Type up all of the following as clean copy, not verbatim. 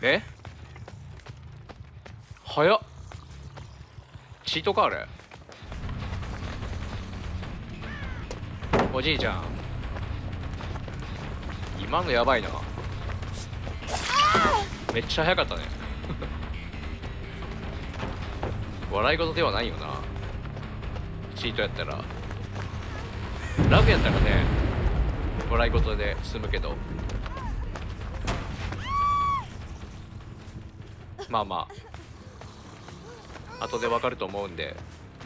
え、早っ。チートかあれ。おじいちゃん今のやばいな。めっちゃ早かったね。笑い事ではないよな、チートやったら。ラグやったらね笑い事で済むけど、まあまあ後でわかると思うんで。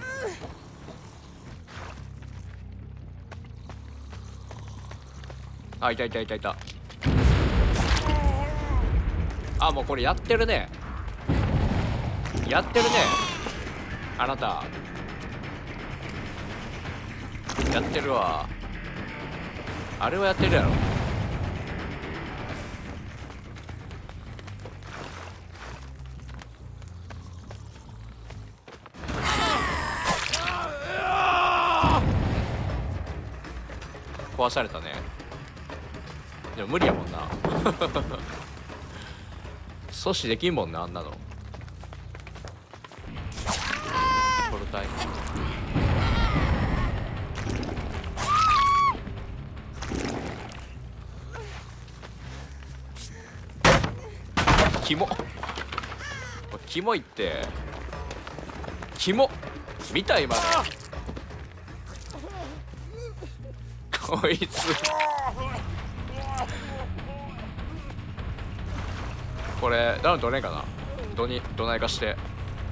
あ、いたいたいたいた。あ、もうこれやってるね。やってるねあなた。やってるわ。あれはやってるやろ。壊されたね。でも無理やもんな。阻止できんもんな、あんなの。ポルタイムキモ。キモいって。キモ見た今の。こいつこれダウン取れんかな。どないかして。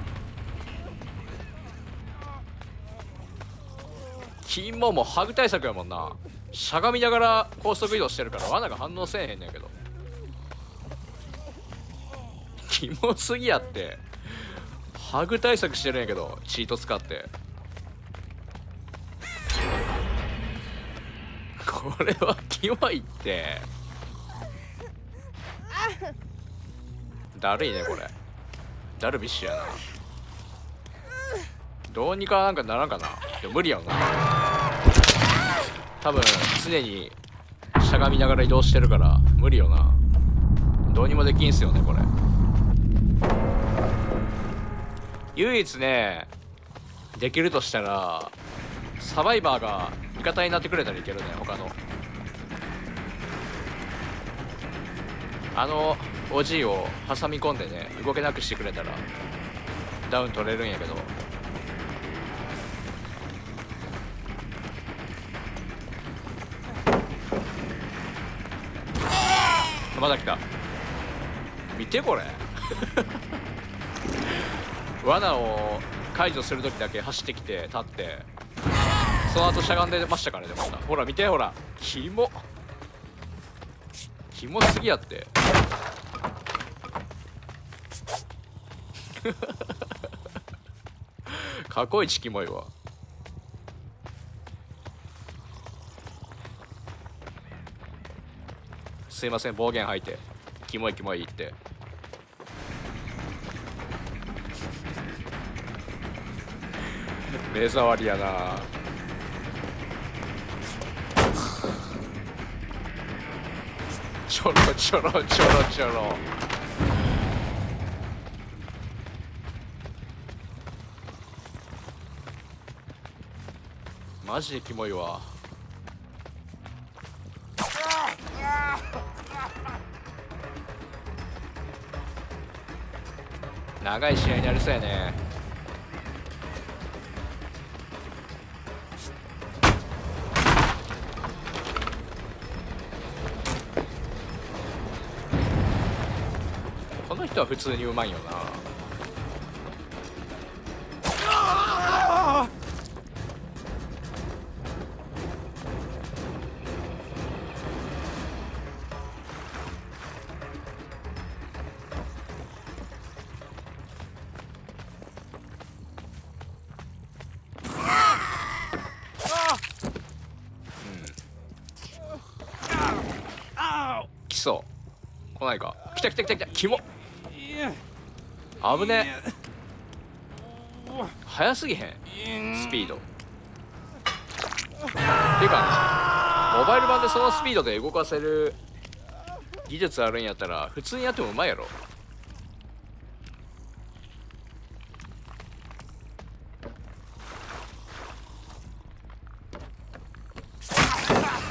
キモもハグ対策やもんな。しゃがみながら高速移動してるから罠が反応せえへんねんけど。キモすぎやって。ハグ対策してるんやけどチート使って。これはキモいって。だるいねこれ。ダルビッシュやな。どうにかなんかならんかな。でも無理やろな多分。常にしゃがみながら移動してるから無理よな。どうにもできんすよねこれ。唯一ねできるとしたらサバイバーが味方になってくれたらいけるね。他のあのおじいを挟み込んでね動けなくしてくれたらダウン取れるんやけど。まだ来た。見てこれ。罠を解除する時だけ走ってきて立って、その後しゃがんでましたからね。またほら見てほら。キモすぎやって。過去一キモいわ。すいません暴言吐いて。キモいって。目障りやな。ちょろ。マジでキモいわ。長い試合になりそうやね。この人は普通にうまいよな。来そう。来ないか。来た。キモ。危ね。速すぎへんスピード。ていうかモバイル版でそのスピードで動かせる技術あるんやったら普通にやってもうまいやろ。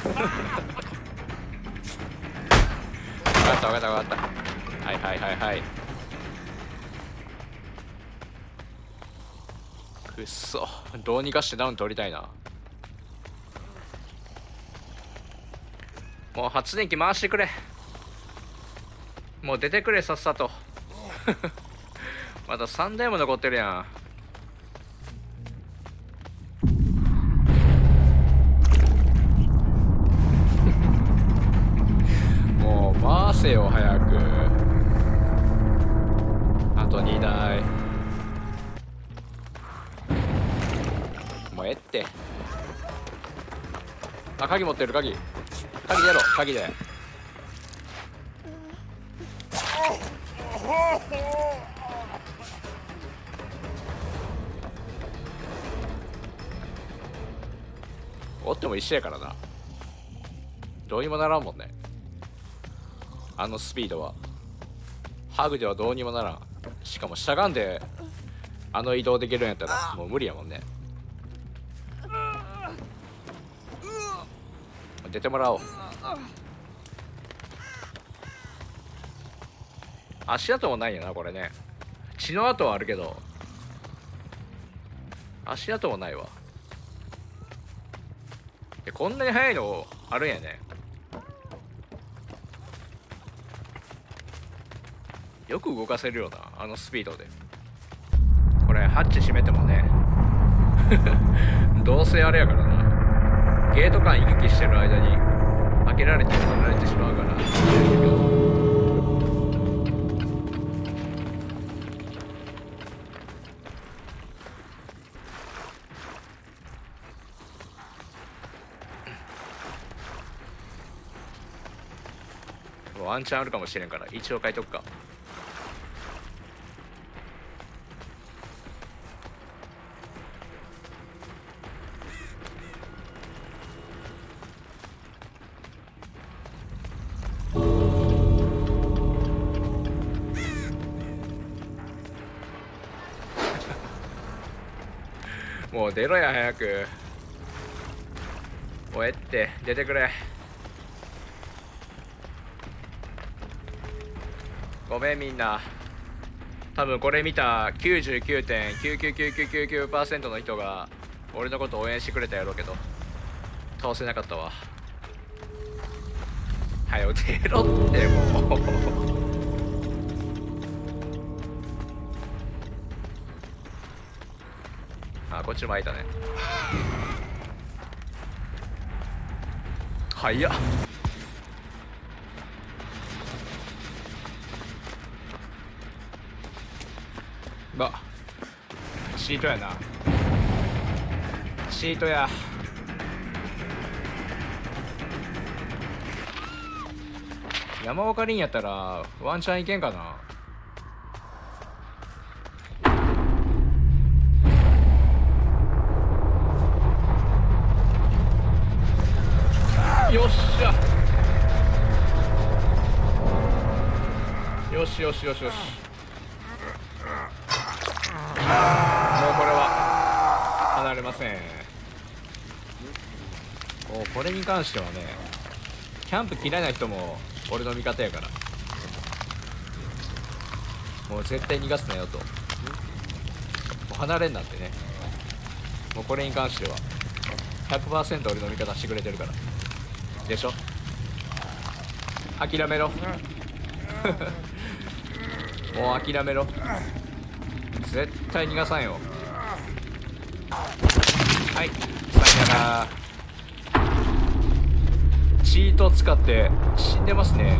分かった分かった分かった。はいはいはいはい。くっそ、どうにかしてダウン取りたいな。もう発電機回してくれ。もう出てくれさっさと。まだ3台も残ってるやん。もう回せよ早く。あと2台。もうええって。あ、鍵持ってる。鍵やろ。鍵で。おっても一緒やからな。どうにもならんもんね。あのスピードは。ハグではどうにもならん。しかもしゃがんであの移動できるんやったらもう無理やもんね。出てもらおう。足跡もないよなこれね。血の跡はあるけど足跡もないわ。こんなに速いのあるんやね。よく動かせるよなあのスピードで。これハッチ閉めてもねどうせあれやからな。ゲート間行き来してる間に開けられて取られてしまうから。ワンチャンあるかもしれんから一応書いとくか。もう出ろや早く。もうえって出てくれ。ごめんみんな。多分これ見た 99.99999% の人が俺のこと応援してくれたやろうけど倒せなかったわ。はよ出ろってもうあ、こっちも開いたね。早っ。シートやな。シートや。山岡凛やったらワンチャンいけんかな。よっしゃ。よしよしよしよし。もうこれは離れません。もうこれに関してはね、キャンプ嫌いな人も俺の味方やから、もう絶対逃がすなよと。もう離れんなんてね。もうこれに関しては 100% 俺の味方してくれてるからでしょ。諦めろもう諦めろ。絶対逃がさんよ。はい、さよなら。チート使って死んでますね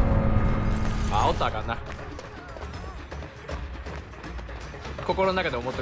あ、おったらあかんな。心の中で思っ